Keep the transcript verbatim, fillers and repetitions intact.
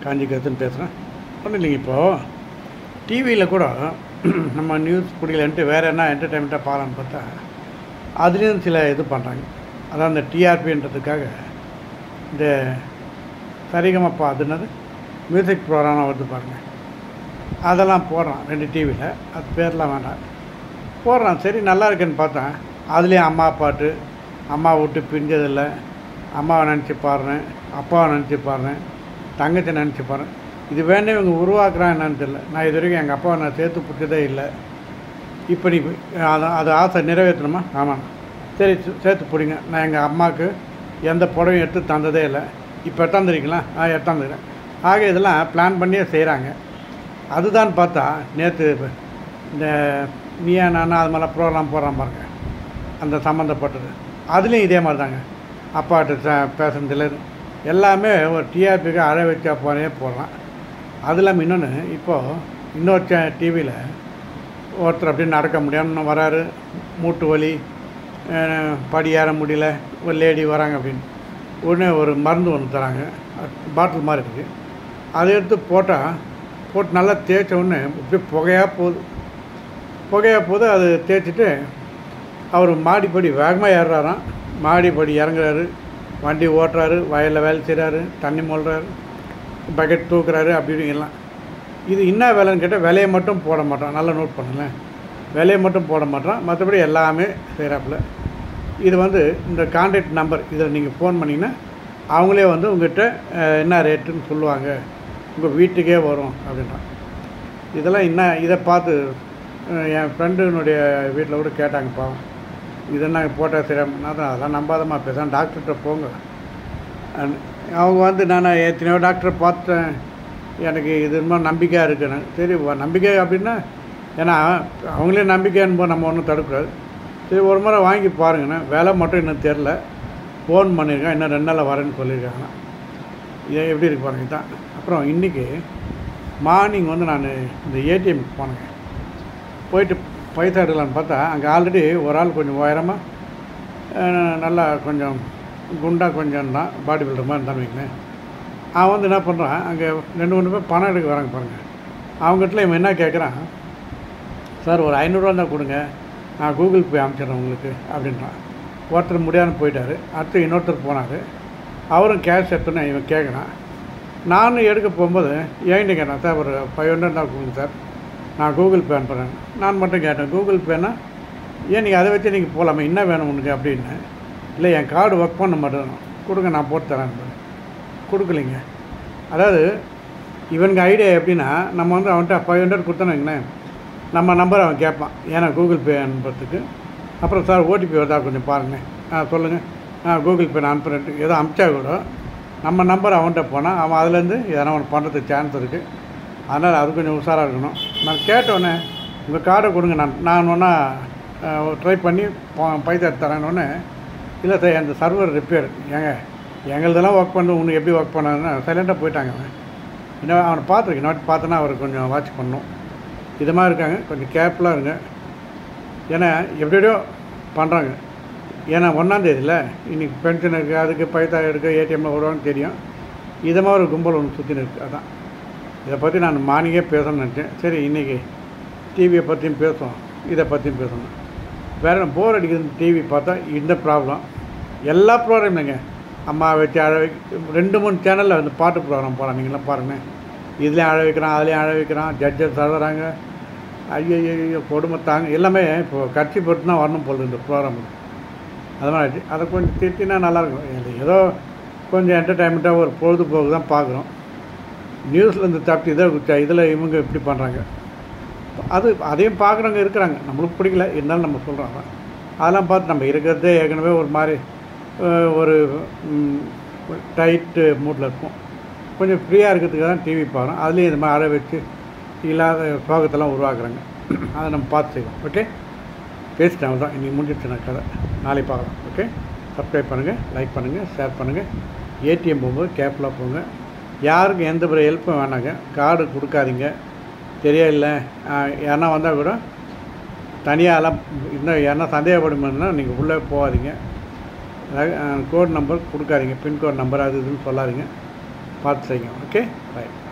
காஞ்சிகரத்துன்னு பேசுகிறேன். ஒன்றும் இல்லைங்க, இப்போது டிவியில் கூட நம்ம நியூஸ் பிடிக்கலன்ட்டு வேறு என்ன என்டர்டெயின்மெண்ட்டாக பார்க்கலான்னு பார்த்தா அதுலேயும் சில இது பண்ணுறாங்க. அதான் இந்த டிஆர்பின்றதுக்காக இந்த சரிகமப்பா அதுனது மியூசிக் ப்ரோக்ராம் வருது பாருங்கள், அதெல்லாம் போடுறான் ரெண்டு டிவியில். அது பேர்லாம் வேண்டாம், போடுறான். சரி நல்லா இருக்குன்னு பார்த்தேன். அதுலேயும் அம்மா பாட்டு, அம்மா விட்டு பிரிஞ்சதில்லை, அம்மாவை நினச்சி பாடுறேன், அப்பாவை நினச்சி பாடுறேன், தங்கச்சி நினச்சி பாடுறேன். இது வேணே இவங்க உருவாக்குறான் என்னன்னு தெரியல. நான் இது வரைக்கும் எங்கள் அப்பாவை நான் சேர்த்து பிடிச்சதே இல்லை. இப்போ நீ அதை அது ஆசை நிறைவேற்றணுமா? ஆமாம், சரி சேர்த்து பிடிங்க. நான் எங்கள் அம்மாவுக்கு எந்த புடவையும் எடுத்து தந்ததே இல்லை, இப்போ எடுத்தாந்துருக்கீங்களா? ஆ எடுத்தாந்துக்கிறேன். ஆக இதெல்லாம் பிளான் பண்ணியே செய்கிறாங்க. அதுதான் பார்த்தா நேற்று இந்த நீயா நானா அது மாதிரிலாம் ப்ரோக்ராம் போடுறான் பாருங்க, அந்த சம்மந்தப்பட்டது. அதுலேயும் இதே மாதிரி தாங்க, அப்பாட்ட பேசுனதில் எல்லாமே ஒரு டிஆர்பிக்கு அழ வச்சா போனே போடுறான். அது இல்லாமல் இன்னொன்று, இப்போது இன்னொரு சே டிவியில் ஒருத்தர் அப்படி நடக்க முடியாமல் வராரு, மூட்டு வலி, படி ஏற முடியல, ஒரு லேடி வராங்க அப்படின்னு உடனே ஒரு மருந்து ஒன்று தராங்க, பாட்டில் மாதிரி இருக்குது. அதை எடுத்து போட்டால் போட்டு நல்லா தேய்ச்ச உடனே இப்படி புகையாக போகுது புகையாக போகுது அது தேய்ச்சிட்டு அவர் மாடிப்படி வேகமாக ஏறுறாராம். மாடிப்படி இறங்குறாரு, வண்டி ஓட்டுறாரு, வயலில் வேலை செய்கிறாரு, தண்ணி மொள்றாரு, பக்கெட் தூக்குறாரு, அப்படி இப்படிங்கலாம். இது என்ன வேலைன்னு கேட்டால் விலையை மட்டும் போட மாட்டான். நல்லா நோட் பண்ணுங்களேன், விலையை மட்டும் போட மாட்டான், மற்றபடி எல்லாமே செய்கிறாப்புல. இது வந்து இந்த கான்டாக்ட் நம்பர், இதில் நீங்கள் ஃபோன் பண்ணிங்கன்னா அவங்களே வந்து உங்கள்கிட்ட என்ன ரேட்டுன்னு சொல்லுவாங்க, உங்கள் வீட்டுக்கே வரும் அப்படின்றான். இதெல்லாம் என்ன, இதை பார்த்து என் ஃப்ரெண்டுனுடைய வீட்டில் கூட கேட்டாங்க, பாவம் இது என்ன போட்டால் சரியாமனா தான் அதெல்லாம் நம்பாதமாக பேசுகிறேன், டாக்டர்கிட்ட போங்க. அவங்க வந்து நான் எத்தனையோ டாக்டரை பார்த்தேன், எனக்கு இது மாதிரி நம்பிக்கையாக இருக்குன்னு. சரி நம்பிக்கை அப்படின்னா, ஏன்னா அவங்களே நம்பிக்கைன்னு போது நம்ம ஒன்றும் தடுக்கூடாது. சரி ஒரு முறை வாங்கி பாருங்கண்ணே, விலை மட்டும் இன்னும் தெரில, ஃபோன் பண்ணியிருக்கேன், இன்னும் ரெண்டு நாளில் வரேன்னு சொல்லியிருக்காங்க. இதை எப்படி இருக்கு பாருங்க தான். அப்புறம் இன்றைக்கி மார்னிங் வந்து நான் இந்த ஏடிஎம்க்கு போனேங்க. போயிட்டு பைசா எடுக்கலான்னு பார்த்தா அங்கே ஆல்ரெடி ஒரு ஆள் கொஞ்சம் உயரமாக நல்லா கொஞ்சம் குண்டாக கொஞ்சம் தான் பாடி பில்டர் மாதிரி இருந்தான்னு வைக்கிறேன். அவன் வந்து என்ன பண்ணுறான், அங்கே ரெண்டு மூணு பேர் பணம் எடுக்க வராங்க பாருங்கள். அவங்ககிட்ட இவன் என்ன கேட்குறான், சார் ஒரு ஐநூறுரூவா தான் கொடுங்க, நான் கூகுள் பே அனுப்பிச்சிட்றேன் உங்களுக்கு அப்படின்றான். ஒருத்தர் முடியாமல் போயிட்டார். அடுத்து இன்னொருத்தர் போனார், அவரும் கேஷ் எடுத்தோன்னே இவன் கேட்குறான். நானும் எடுக்க போகும்போது ஏன்ட்டு கேட்டேன், சார் ஒரு ஃபைவ் ஹண்ட்ரட் தான் கொடுங்க சார், நான் கூகுள் பே அனுப்புகிறேன். நான் மட்டும் கேட்டேன், கூகுள் பேனா ஏன் நீங்கள் அதை வச்சு நீங்கள் போகலாமா, என்ன வேணும் உனக்கு அப்படின்னு. இல்லை என் கார்டு ஒர்க் பண்ண மாட்டேன், கொடுங்க நான் போட்டு தரேன். கொடுக்கலிங்க. அதாவது இவனுக்கு ஐடியா எப்படின்னா, நம்ம வந்து அவன்கிட்ட ஃபைவ் ஹண்ட்ரட் கொடுத்தோன்னு வைங்களேன், நம்ம நம்பர் அவன் கேட்பான், ஏன்னா கூகுள் பே அனுப்புறதுக்கு. அப்புறம் சார் ஓடிபி வருதா கொஞ்சம் பாருங்கள், ஆ சொல்லுங்கள், ஆ கூகுள் பே நான் அனுப்புறேன் ஏதோ அனுப்பிச்சா கூட நம்ம நம்பர் அவன்கிட்ட போனால் அவன் அதுலேருந்து எதனா அவன் பண்ணுறதுக்கு சான்ஸ் இருக்குது. அதனால் அது கொஞ்சம் உஷாராக இருக்கணும். நான் கேட்டோன்னே உங்கள் கார்டை கொடுங்க, நான் நான் ஒன்றா ட்ரை பண்ணி பைசா தரேன்னொன்னே, இல்லை சார் அந்த சர்வர் ரிப்பேர், ஏங்க எங்களுதெல்லாம் ஒர்க் பண்ணு, உனக்கு எப்படி ஒர்க் பண்ணாதுன்னு சைலண்ட்டாக போயிட்டாங்க. அவன் இன்னும் அவனை பார்த்துருக்கேன், இன்னொரு பார்த்தோன்னா அவர் கொஞ்சம் வாட்ச் பண்ணணும். இது மாதிரி இருக்காங்க, கொஞ்சம் கேர்ஃபுல்லாக இருங்க. ஏன்னா எப்படியோ பண்ணுறாங்க. ஏன்னா ஒன்றாந்தேதியில் இன்றைக்கி பென்ஷன் இருக்குது, அதுக்கு பைசா எடுக்க ஏடிஎம்மில் வருவான்னு தெரியும். இதை மாதிரி ஒரு கும்பல் ஒன்று சுற்றின்னு இருக்குது. அதான் இதை பற்றி நான் மார்னிங்கே பேசணும்னு நினச்சேன். சரி இன்றைக்கி டிவியை பற்றியும் பேசுவோம், இதை பற்றியும் பேசணும். வேறு போர் அடிக்கிறது டிவி பார்த்தா இந்த ப்ராப்ளம். எல்லா ப்ரோக்ராம் இல்லைங்க, அம்மா வச்சு அழ வை ரெண்டு மூணு சேனலில் வந்து பாட்டு ப்ரோக்ராம் போகிறான். நீங்களாம் பாருங்கள், இதுலேயும் அழ வைக்கிறான், அதுலேயும் அழ வைக்கிறான், ஜட்ஜஸ் தழுறாங்க. ஐயோ ஐயோ கொடுமை தாங்க. எல்லாமே இப்போது கட்சி பொறுத்து தான் வரணும் போகுது இந்த ப்ரோக்ராம். அது மாதிரி அதை கொஞ்சம் திட்டினா நல்லாயிருக்கும். ஏதோ கொஞ்சம் என்டர்டைன்மெண்ட்டாக ஒரு பொழுதுபோக்கு தான் பார்க்குறோம். நியூஸ்லேருந்து தப்பி இதை இதில் இவங்க இப்படி பண்ணுறாங்க. அது அதையும் பார்க்குறவங்க இருக்கிறாங்க, நம்மளுக்கு பிடிக்கல, இருந்தாலும் நம்ம சொல்கிறாங்க. அதெல்லாம் பார்த்து நம்ம இருக்கிறதே ஏற்கனவே ஒரு மாதிரி ஒரு டைட்டு மூட்டில் இருக்கும். கொஞ்சம் ஃப்ரீயாக இருக்கிறதுக்கு தான் டிவி பார்க்குறோம். அதுலேயும் இந்த மாதிரி அழ வச்சு இல்லாத சோகத்தெல்லாம் உருவாக்குறாங்க. அதை நம்ம பார்த்து செய்வோம். ஓகே, பேசிட்டேன் தான், இன்றைக்கி முடிஞ்சிடுச்சு நான் கதை. நாளைக்கு பார்க்கலாம். ஓகே, சப்ஸ்கிரைப் பண்ணுங்கள், லைக் பண்ணுங்கள், ஷேர் பண்ணுங்கள். ஏடிஎம் போகும்போது கேர்ஃபுல்லாக போங்க. யாருக்கும் எந்த ஒரு ஹெல்ப்பும் வேணாங்க. கார்டு கொடுக்காதீங்க, தெரியல யாருன்னா வந்தால் கூட தனியாகலாம் இன்னும் யாருன்னா சந்தேகப்படுமான்னா நீங்கள் உள்ளே போகாதீங்க. கோட் நம்பர் கொடுக்காதீங்க, பின்கோட் நம்பர் அது இதுன்னு சொல்லாதீங்க. பார்த்து செய்யுங்க. Okay, by.